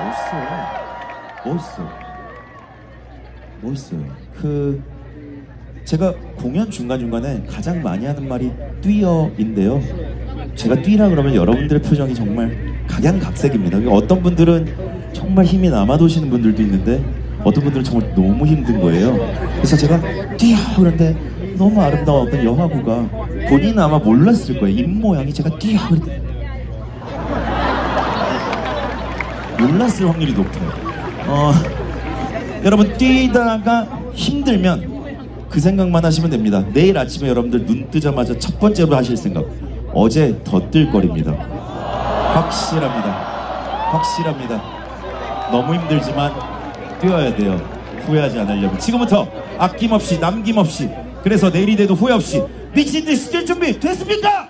멋있어요. 제가 공연 중간중간에 가장 많이 하는 말이 뛰어인데요. 제가 뛰라 그러면 여러분들의 표정이 정말 각양각색입니다. 어떤 분들은 정말 힘이 남아도시는 분들도 있는데 어떤 분들은 정말 너무 힘든 거예요. 그래서 제가 뛰어 그런데 너무 아름다운 어떤 여하구가 본인은 아마 몰랐을 거예요. 입모양이 제가 뛰어 그랬는데 몰랐을 확률이 높아요. 여러분 뛰다가 힘들면 그 생각만 하시면 됩니다. 내일 아침에 여러분들 눈 뜨자마자 첫 번째로 하실 생각, 어제 더 뜰 거리입니다. 확실합니다. 너무 힘들지만 뛰어야 돼요. 후회하지 않으려면 지금부터 아낌없이 남김없이, 그래서 내일이 돼도 후회 없이 미친듯이 뛸 준비 됐습니까?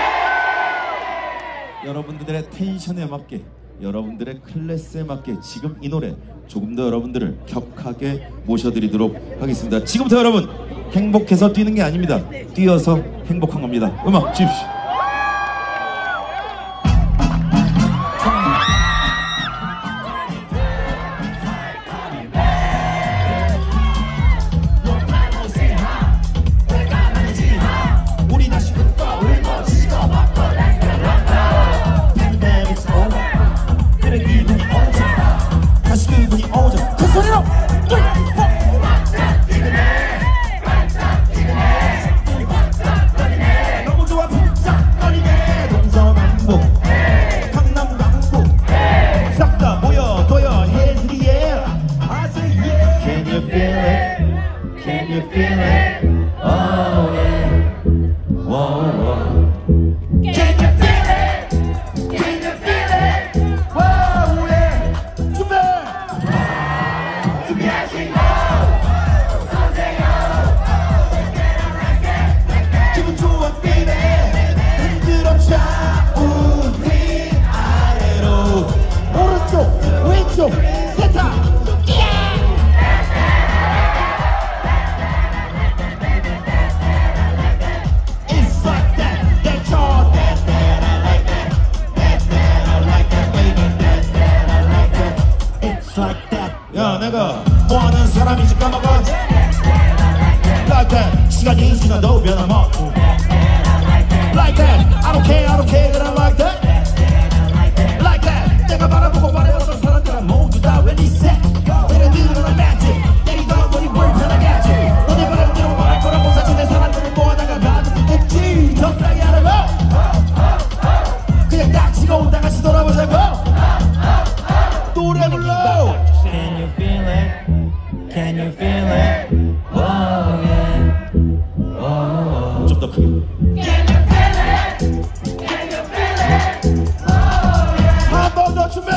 여러분들의 텐션에 맞게, 여러분들의 클래스에 맞게 지금 이 노래 조금 더 여러분들을 격하게 모셔드리도록 하겠습니다. 지금부터 여러분 행복해서 뛰는 게 아닙니다. 뛰어서 행복한 겁니다. 음악 주십시오. 야, 내가 뭐하는 사람인지 까먹어. Like that, 시간이 지나도 변함없고. Like that, I don't care that I like that. Like that, 내가 바라보고 말해왔던 사람들은 모두 다 reset. 내가 늘어난 magic, 내리던 거리 불편하겠지. 너네 바람대로 말할 거라고 사실 내 사람들을 모아다가 나도 듣겠지. 적당히 하라고. 그냥 딱 치고 다같이 돌아보자고. 노래 불러. Can you feel it? Can you feel it? Oh yeah. Oh. 좀 더 크게. Can you feel it? Can you feel it? Oh yeah. 한 번 더 준비.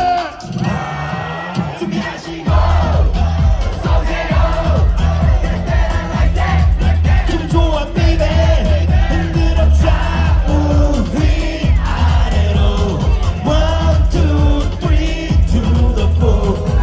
준비하시고 쏘세요. Like that. 기분 좋아 baby. 흔들어 좌우 위아래로. 1, 2, 3 to the 4.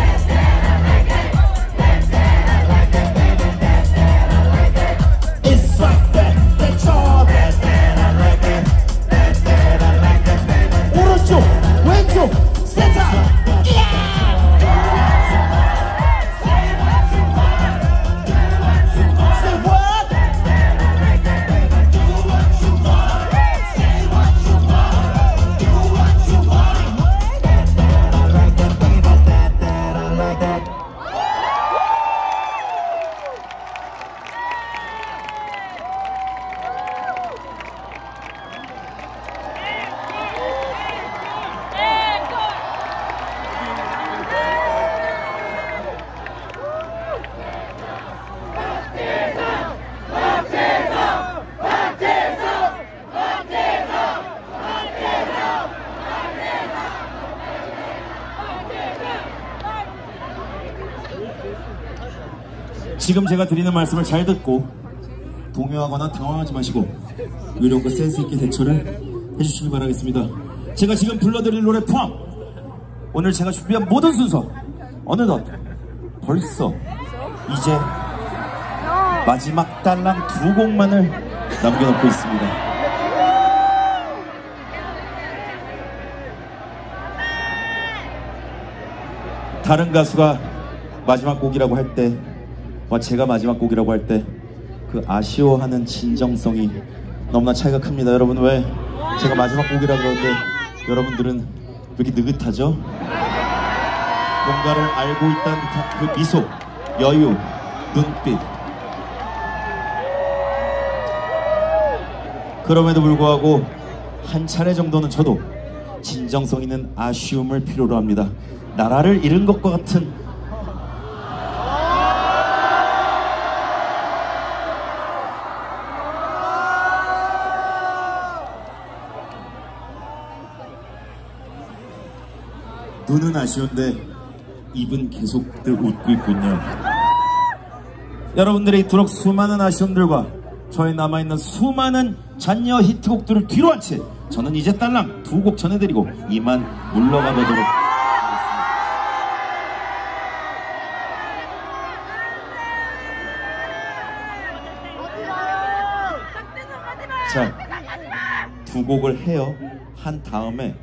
지금 제가 드리는 말씀을 잘 듣고 동요하거나 당황하지 마시고 요령과 센스있게 대처를 해주시길 바라겠습니다. 제가 지금 불러드릴 노래 포함 오늘 제가 준비한 모든 순서 어느덧 벌써 이제 마지막 딸랑 2곡만을 남겨놓고 있습니다. 다른 가수가 마지막 곡이라고 할 때, 제가 마지막 곡이라고 할 때 그 아쉬워하는 진정성이 너무나 차이가 큽니다. 여러분, 왜 제가 마지막 곡이라 그러는데 여러분들은 왜 이렇게 느긋하죠? 뭔가를 알고 있다는 듯한 그 미소, 여유, 눈빛. 그럼에도 불구하고 한 차례 정도는 저도 진정성 있는 아쉬움을 필요로 합니다. 나라를 잃은 것과 같은 눈은 아쉬운데 입은 계속들 웃고 있군요. 여러분들의 이토록 수많은 아쉬움들과 저의 남아있는 수많은 잔여 히트곡들을 뒤로 한 채 저는 이제 딸랑 2곡 전해드리고 이만 물러가 보도록 하겠습니다. 자, 2곡을 해요. 한 다음에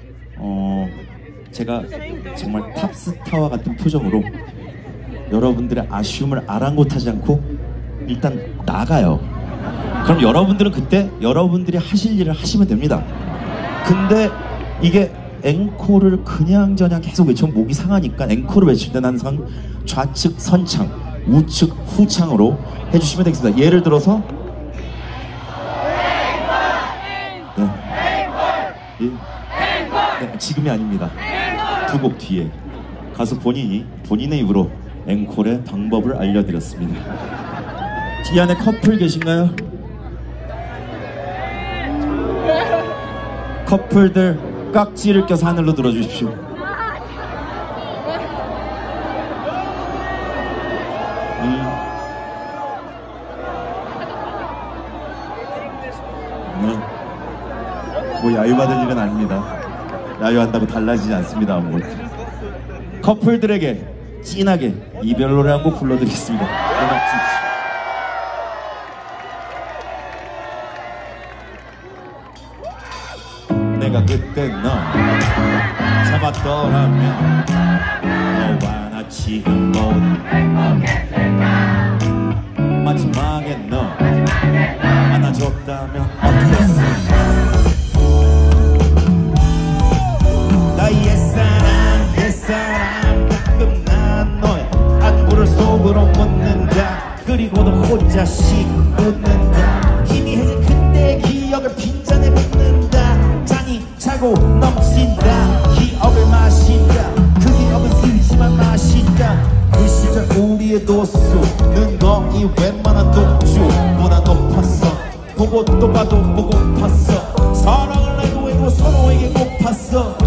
제가 정말 탑스타와 같은 표정으로 여러분들의 아쉬움을 아랑곳하지 않고 일단 나가요. 그럼 여러분들은 그때 여러분들이 하실 일을 하시면 됩니다. 근데 이게 앵콜을 그냥저냥 계속 외치면 목이 상하니까 앵콜을 외칠 때는 항상 좌측 선창, 우측 후창으로 해주시면 되겠습니다. 예를 들어서 네, 지금이 아닙니다. 2곡 뒤에 가수 본인이 본인의 입으로 앵콜의 방법을 알려드렸습니다. 이 안에 커플 계신가요? 커플들 깍지를 껴서 하늘로 들어주십시오. 네. 뭐 야유받을 일은 아닙니다. 야유한다고 달라지지 않습니다. 아무것도. 커플들에게 진하게 이별 노래 한 곡 불러드리겠습니다. 음악 주십시오. 내가 그때 너 잡았더라면 너와 나 지금 모두 행복했을까. 마지막에 너 안아줬다면 어땠을까. 나의 옛사람 가끔 난 너의 안부를 속으로 묻는다. 그리고도 혼자씩 웃는다. 힘이 해진 그때의 기억을 빈잔에 붓는다. 잔이 차고 넘친다. 기억을 마신다. 그 기억은 쓰지만 마신다. 그 시절 우리의 도수는 거의 웬만한 독주보다 높았어. 보고 또 봐도 보고팠어. 사랑을 내고 해도 서로에게 못 팠어.